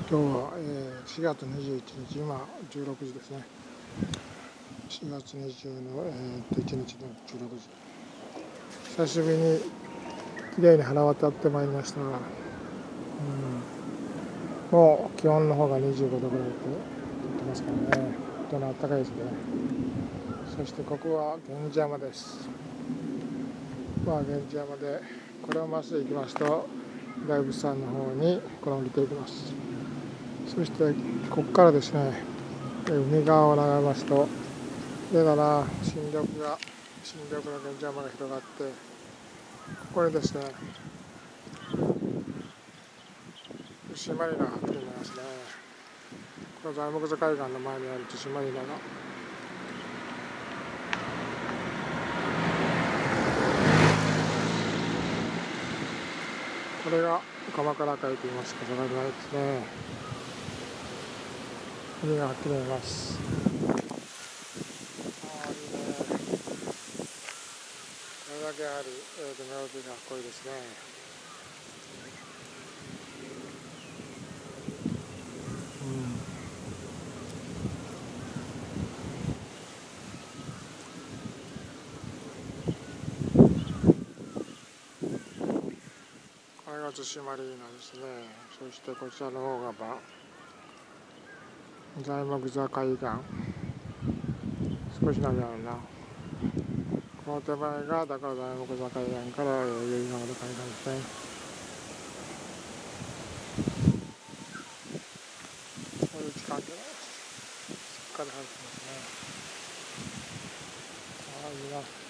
今日は、4月21日、今16時ですね。4月20の、1日の16時。久しぶりにきれいに腹渡ってまいりました。もう気温の方が25度ぐらいって言ってますからね。本当に暖かいですね。そしてここは源氏山です。源氏山でこれをまっすぐ行きますと大仏山の方に転げていきます。そしてここからですね、海側を眺めますと上から新緑の源氏山が広がって、ここにですね対馬里がはっきり見えますね。これは材木座海岸の前にある対馬里がこれが鎌倉海といいますか、それぐらいですね。海がはっきり見えます。いいね。これだけあるメロディーがかっこいいですね。これが対馬里なんですね。そしてこちらの方が材木座海岸。少し波あるな。この手前がだから材木座海岸から由比ヶ浜海岸ですね。こういう時間でしっかり晴れてますね。いいな。